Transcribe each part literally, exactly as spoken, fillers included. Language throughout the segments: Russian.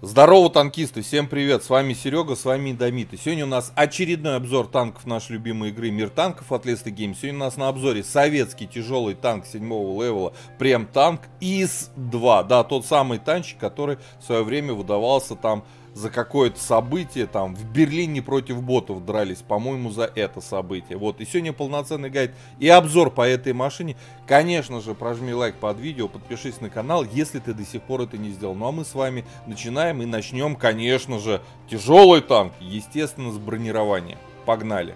Здорово, танкисты! Всем привет! С вами Серега, с вами Индомит. И сегодня у нас очередной обзор танков нашей любимой игры Мир танков от Леста Гейм. Сегодня у нас на обзоре советский тяжелый танк седьмого левела Прем-танк ИС два. Да, тот самый танчик, который в свое время выдавался там за какое-то событие, там в Берлине против ботов дрались, по-моему, за это событие. Вот, и сегодня полноценный гайд и обзор по этой машине. Конечно же, прожми лайк под видео, подпишись на канал, если ты до сих пор это не сделал. Ну а мы с вами начинаем и начнем, конечно же, тяжелый танк, естественно, с бронирования. Погнали!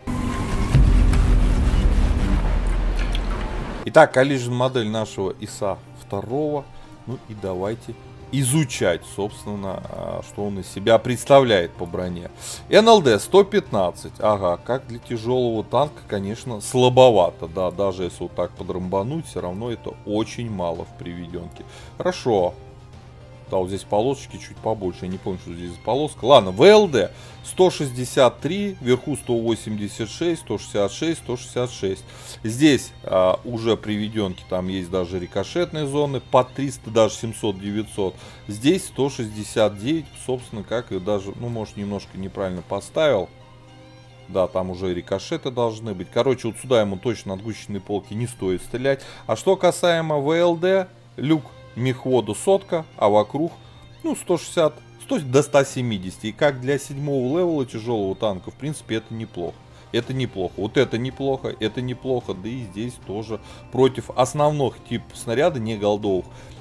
Итак, коллижн модель нашего ИСа два. Ну и давайте изучать, собственно, что он из себя представляет по броне. эн эл дэ сто пятнадцать. Ага, как для тяжелого танка, конечно, слабовато. Да, даже если вот так подрамбануть, все равно это очень мало в приведенке. Хорошо. Да, вот здесь полосочки чуть побольше. Я не помню, что здесь за полоска. Ладно, вэ эл дэ сто шестьдесят три, вверху сто восемьдесят шесть, сто шестьдесят шесть, сто шестьдесят шесть. Здесь а, уже приведенки, там есть даже рикошетные зоны под триста, даже семьсот девятьсот. Здесь сто шестьдесят девять, собственно, как и даже, ну, может, немножко неправильно поставил. Да, там уже рикошеты должны быть. Короче, вот сюда ему точно от гусеничной полки не стоит стрелять. А что касаемо вэ эл дэ, люк мехводу сотка, а вокруг, ну, сто шестьдесят, сто до ста семидесяти. И как для седьмого левела тяжелого танка, в принципе, это неплохо. Это неплохо. Вот это неплохо, это неплохо. Да и здесь тоже против основных типов снаряда, не голдовых,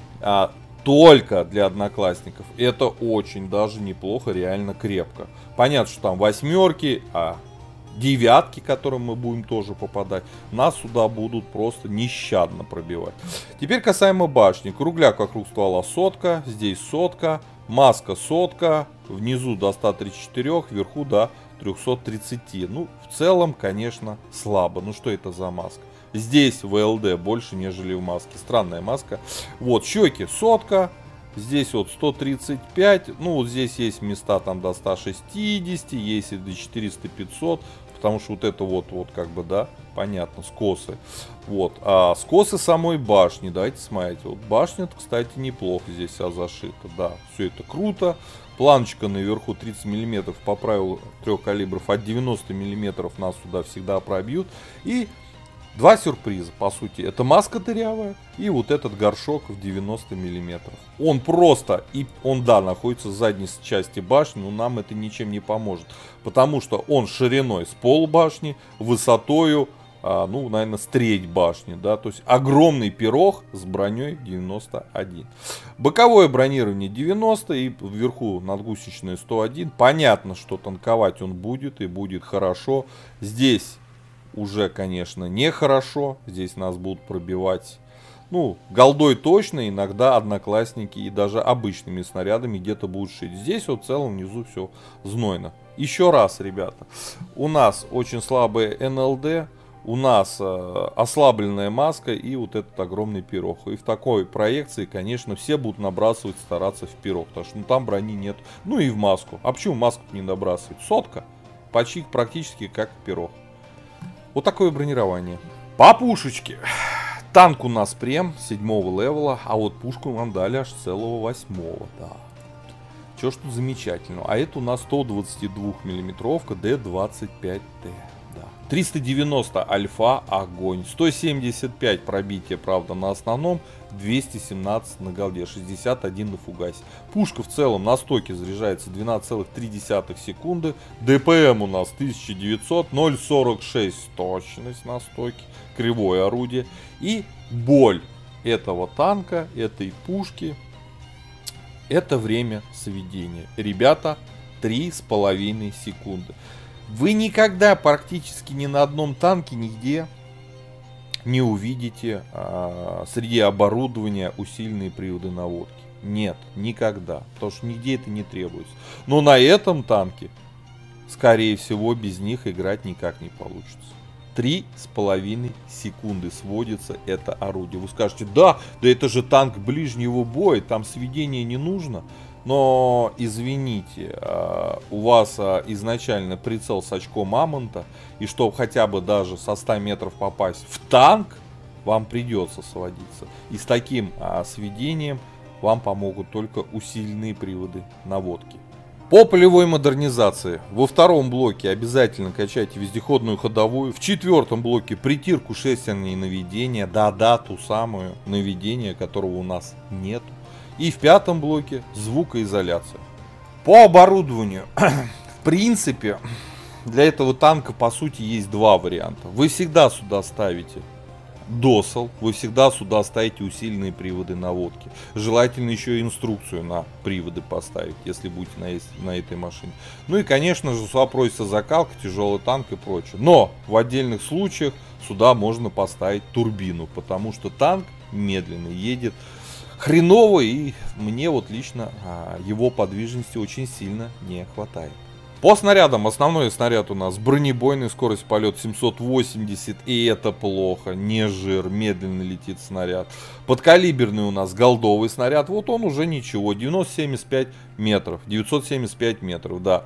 а только для одноклассников. Это очень даже неплохо, реально крепко. Понятно, что там восьмерки, а девятки, которым мы будем тоже попадать, нас сюда будут просто нещадно пробивать. Теперь касаемо башни. Кругляк вокруг ствола сотка, здесь сотка, маска сотка, внизу до ста тридцати четырёх, вверху до трёхсот тридцати. Ну, в целом, конечно, слабо. Ну, что это за маска? Здесь вэ эл дэ больше, нежели в маске. Странная маска. Вот, щеки сотка. Здесь вот сто тридцать пять, ну вот здесь есть места там до ста шестидесяти, есть и до четырёхсот пятисот, потому что вот это вот, вот как бы, да, понятно, скосы. Вот, а скосы самой башни, давайте смотрите, вот башня, кстати, неплохо здесь вся зашита, да, все это круто. Планочка наверху тридцать миллиметров, по правилу трех калибров, от девяноста миллиметров нас сюда всегда пробьют. И два сюрприза, по сути. Это маска дырявая и вот этот горшок в девяносто миллиметров. Он просто, и он, да, находится в задней части башни, но нам это ничем не поможет. Потому что он шириной с полбашни, высотою, а, ну, наверное, с треть башни. Да? То есть огромный пирог с броней девяносто один. Боковое бронирование девяносто и вверху надгусеничное сто один. Понятно, что танковать он будет и будет хорошо. Здесь уже, конечно, нехорошо. Здесь нас будут пробивать, ну, голдой точно, иногда одноклассники и даже обычными снарядами где-то будут шить. Здесь вот в целом внизу все знойно. Еще раз, ребята, у нас очень слабый эн эл дэ, у нас э, ослабленная маска и вот этот огромный пирог. И в такой проекции, конечно, все будут набрасывать, стараться в пирог, потому что ну, там брони нет. Ну и в маску. А почему маску не набрасывать? Сотка, почти практически как пирог. Вот такое бронирование. По пушечке. Танк у нас прем седьмого левела, а вот пушку нам дали аж целого восьмого. Да. Че ж тут замечательного. А это у нас сто двадцатидвухмиллиметровка дэ двадцать пять тэ. Да. триста девяносто альфа, огонь. сто семьдесят пять пробития, правда, на основном. двести семнадцать на голде, шестьдесят один на фугасе. Пушка в целом на стоке заряжается двенадцать целых три десятых секунды. дэ пэ эм у нас тысяча девятьсот, ноль целых сорок шесть сотых точность на стоке. Кривое орудие. И боль этого танка, этой пушки, это время сведения. Ребята, три с половиной секунды. Вы никогда практически ни на одном танке нигде не увидите а, среди оборудования усиленные приводы наводки. Нет, никогда. Потому что нигде это не требуется. Но на этом танке, скорее всего, без них играть никак не получится. Три с половиной секунды сводится это орудие. Вы скажете, да, да это же танк ближнего боя, там сведения не нужно. Но, извините, у вас изначально прицел с очком мамонта, и чтобы хотя бы даже со ста метров попасть в танк, вам придется сводиться. И с таким сведением вам помогут только усиленные приводы наводки. По полевой модернизации. Во втором блоке обязательно качайте вездеходную ходовую. В четвертом блоке притирку шестерней наведения. Да-да, ту самую наведение, которого у нас нет. И в пятом блоке звукоизоляция. По оборудованию. В принципе, для этого танка по сути есть два варианта. Вы всегда сюда ставите досал, вы всегда сюда ставите усиленные приводы наводки. Желательно еще и инструкцию на приводы поставить, если будете на, на этой машине. Ну и конечно же сюда просится закалка, тяжелый танк и прочее. Но в отдельных случаях сюда можно поставить турбину, потому что танк медленно едет хреново, и мне вот лично а, его подвижности очень сильно не хватает. По снарядам. Основной снаряд у нас бронебойный, скорость полета семьсот восемьдесят, и это плохо, не жир, медленно летит снаряд. Подкалиберный у нас голдовый снаряд, вот он уже ничего, девятьсот семьдесят пять метров, девятьсот семьдесят пять метров, да.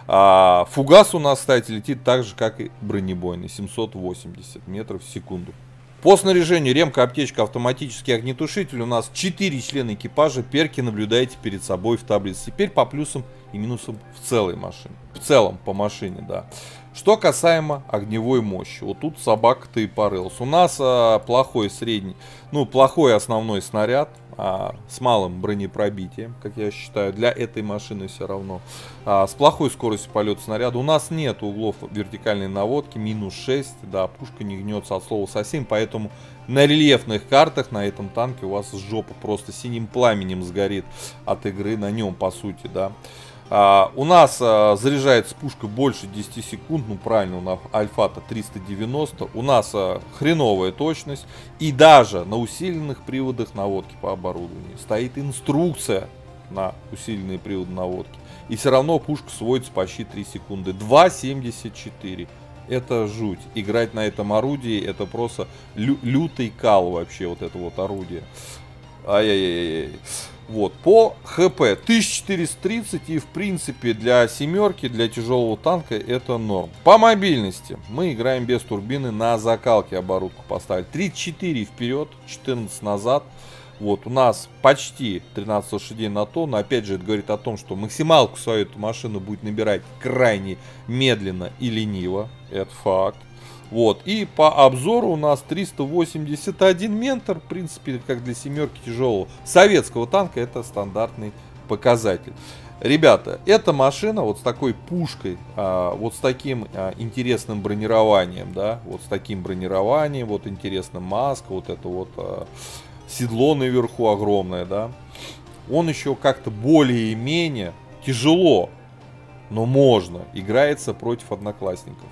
А, фугас у нас, кстати, летит так же, как и бронебойный, семьсот восемьдесят метров в секунду. По снаряжению: ремка, аптечка, автоматический огнетушитель. У нас четыре члена экипажа. Перки наблюдаете перед собой в таблице. Теперь по плюсам и минусам в целой машине. В целом по машине, да. Что касаемо огневой мощи. Вот тут собака-то и порылась. У нас а, плохой средний, ну плохой основной снаряд. А, с малым бронепробитием, как я считаю, для этой машины все равно. А, с плохой скоростью полета снаряда. У нас нет углов вертикальной наводки, минус шесть, да, пушка не гнется от слова совсем, поэтому на рельефных картах на этом танке у вас жопа просто синим пламенем сгорит от игры на нем, по сути, да. А, у нас а, заряжается пушка больше десяти секунд, ну правильно, у нас альфа-то триста девяносто, у нас а, хреновая точность, и даже на усиленных приводах наводки по оборудованию стоит инструкция на усиленные приводы наводки, и все равно пушка сводится почти три секунды, два семьдесят четыре. Это жуть. Играть на этом орудии — это просто лю лютый кал вообще, вот это вот орудие. Ай-яй-яй-яй. Вот, по ХП тысяча четыреста тридцать, и в принципе для семерки, для тяжелого танка это норм. По мобильности мы играем без турбины, на закалке оборудку поставили. тридцать четыре вперед, четырнадцать назад. Вот, у нас почти тринадцать лошадей на тонну. Опять же, это говорит о том, что максималку свою эту машину будет набирать крайне медленно и лениво. Это факт. Вот, и по обзору у нас триста восемьдесят один ментор, в принципе, как для семерки тяжелого советского танка, это стандартный показатель. Ребята, эта машина вот с такой пушкой, а, вот с таким а, интересным бронированием, да, вот с таким бронированием, вот интересным маска, вот это вот а, седло наверху огромное, да, он еще как-то более-менее тяжело, но можно, играется против одноклассников.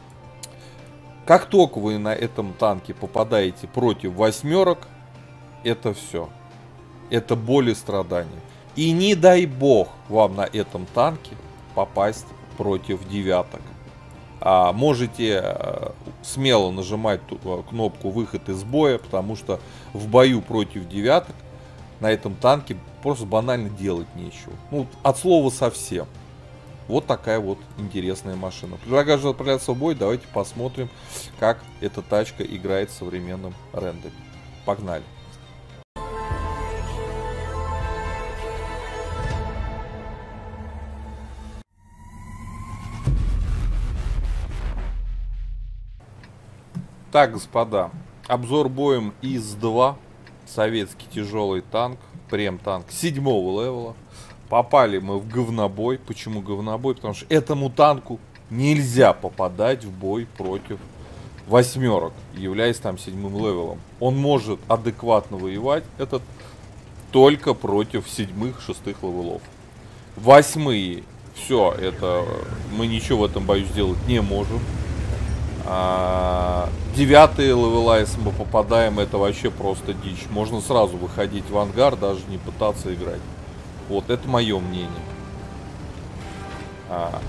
Как только вы на этом танке попадаете против восьмерок, это все. Это боль и страдания. И не дай бог вам на этом танке попасть против девяток. А можете а, смело нажимать ту, а, кнопку выход из боя, потому что в бою против девяток на этом танке просто банально делать нечего. Ну, от слова совсем. Вот такая вот интересная машина. Предлагаю же отправляться в бой. Давайте посмотрим, как эта тачка играет в современном рендере. Погнали. Так, господа, обзор боем ИС-два. Советский тяжелый танк. Прем-танк седьмого левела. Попали мы в говнобой. Почему говнобой? Потому что этому танку нельзя попадать в бой против восьмерок, являясь там седьмым левелом. Он может адекватно воевать этот только против седьмых, шестых левелов. Восьмые, все, это мы ничего в этом бою сделать не можем. А, девятые левела, если мы попадаем, это вообще просто дичь. Можно сразу выходить в ангар, даже не пытаться играть. Вот, это мое мнение. А,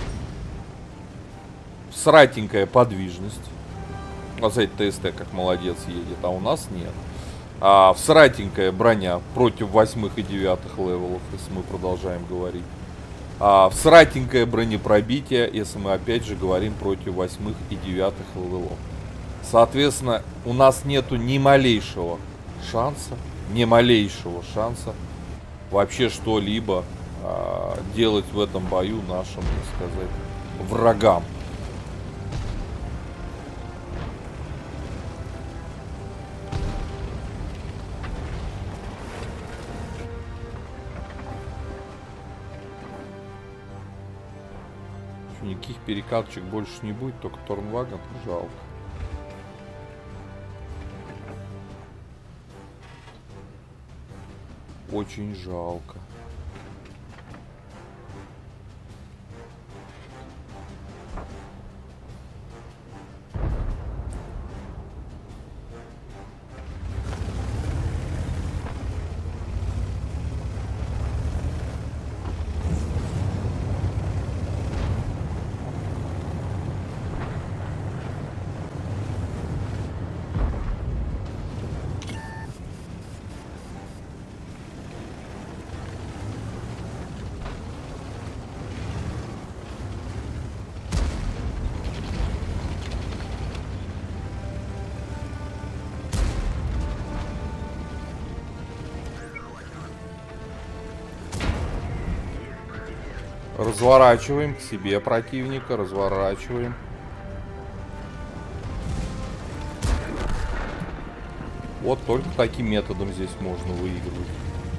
сратенькая подвижность. Вот, кстати, ТСТ как молодец едет, а у нас нет. А, сратенькая броня против восьмых и девятых левелов, если мы продолжаем говорить. А, сратенькое бронепробитие, если мы опять же говорим против восьмых и девятых левелов. Соответственно, у нас нету ни малейшего шанса, ни малейшего шанса вообще что-либо а, делать в этом бою нашим, так сказать, врагам. Никаких перекатчик больше не будет, только Торнвагон. Жалко. Очень жалко. Разворачиваем к себе противника, разворачиваем. Вот только таким методом здесь можно выигрывать.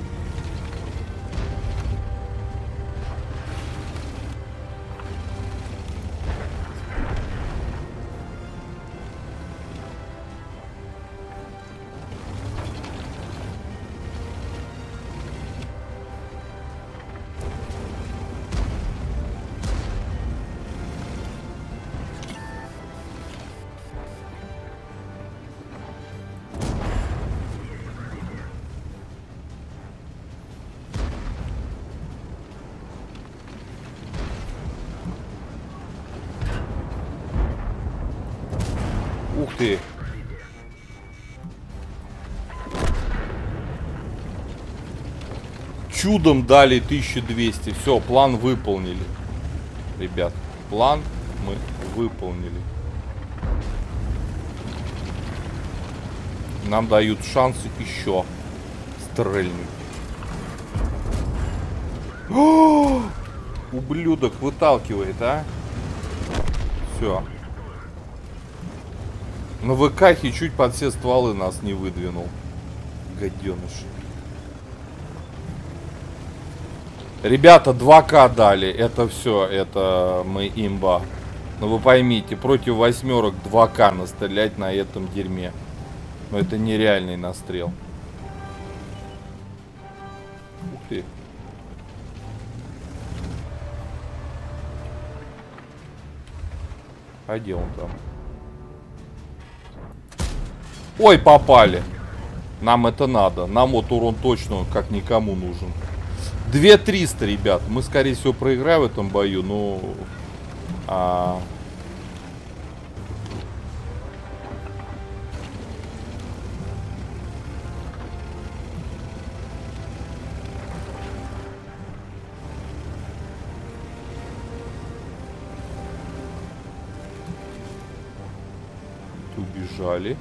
Ух ты! Чудом дали тысячу двести. Все, план выполнили. Ребят, план мы выполнили. Нам дают шанс еще стрельнуть. О! Ублюдок выталкивает, а? Все. На ВКхе чуть под все стволы нас не выдвинул. Гаденыш. Ребята, два ка дали. Это все. Это мы имба. Но вы поймите, против восьмерок два ка настрелять на этом дерьме. Но это нереальный настрел. Ух ты. А где он там? Ой, попали. Нам это надо. Нам вот урон точно как никому нужен. две триста, ребят. Мы, скорее всего, проиграем в этом бою, но... А... Убежали.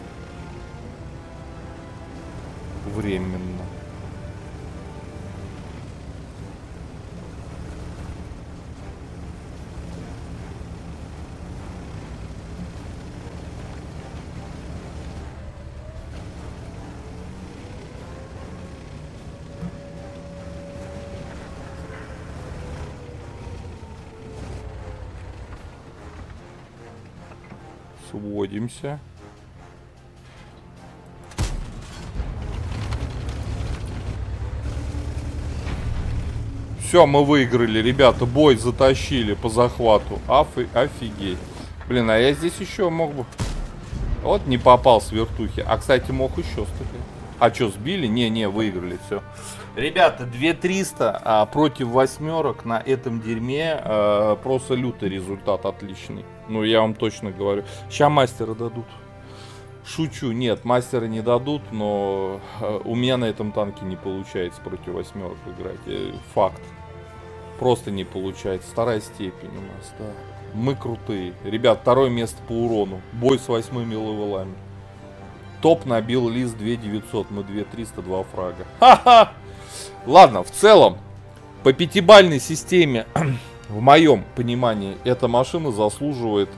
Временно. Сводимся. Все, мы выиграли, ребята, бой затащили по захвату. Афи, офигеть. Блин, а я здесь еще мог бы... Вот не попал с вертухи. А, кстати, мог еще стрелять. А что, сбили? Не-не, выиграли, все. Ребята, две триста а, против восьмерок на этом дерьме. А, просто лютый результат, отличный. Ну, я вам точно говорю. Сейчас мастера дадут. Шучу, нет, мастера не дадут, но а, у меня на этом танке не получается против восьмерок играть. Э, факт. Просто не получается. Вторая степень у нас, да. Мы крутые. Ребят, второе место по урону. Бой с восьмыми левелами. Топ набил лист две девятьсот. Мы две триста, два фрага. Ха-ха! Ладно, в целом, по пятибалльной системе, в моем понимании, эта машина заслуживает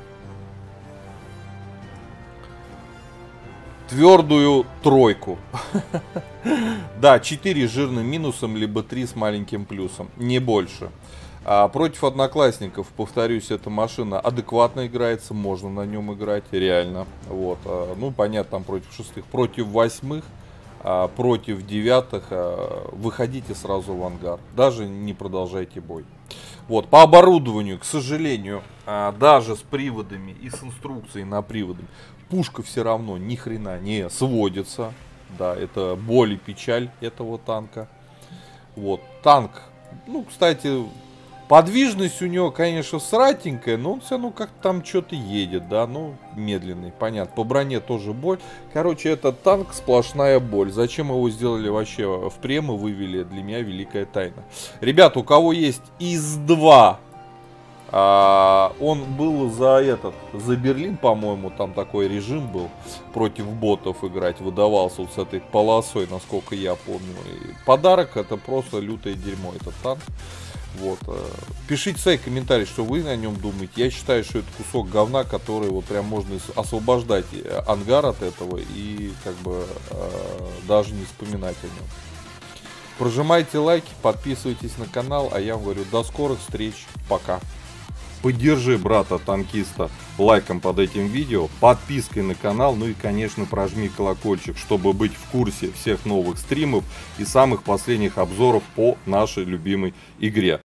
твердую тройку. Да, четыре с жирным минусом, либо три с маленьким плюсом, не больше. А против одноклассников, повторюсь, эта машина адекватно играется, можно на нем играть, реально. Вот. Ну, понятно, там против шестых, против восьмых, против девятых выходите сразу в ангар, даже не продолжайте бой. Вот, по оборудованию, к сожалению, даже с приводами и с инструкцией на приводами, пушка все равно ни хрена не сводится. Да, это боль и печаль этого танка. Вот, танк, ну, кстати, подвижность у него, конечно, сратенькая, но он все равно как-то там что-то едет, да, ну, медленный, понятно. По броне тоже боль. Короче, этот танк сплошная боль. Зачем его сделали вообще в премы, вывели, для меня великая тайна. Ребята, у кого есть ИС два, а, он был за этот, за Берлин, по-моему, там такой режим был, против ботов играть, выдавался вот с этой полосой, насколько я помню. И подарок, это просто лютое дерьмо, этот танк. Вот. Пишите свои комментарии, что вы на нем думаете. Я считаю, что это кусок говна, который вот прям можно освобождать ангар от этого и как бы э, даже не вспоминать о нем. Прожимайте лайки, подписывайтесь на канал, а я вам говорю до скорых встреч, пока. Поддержи брата-танкиста лайком под этим видео, подпиской на канал, ну и, конечно, прожми колокольчик, чтобы быть в курсе всех новых стримов и самых последних обзоров по нашей любимой игре.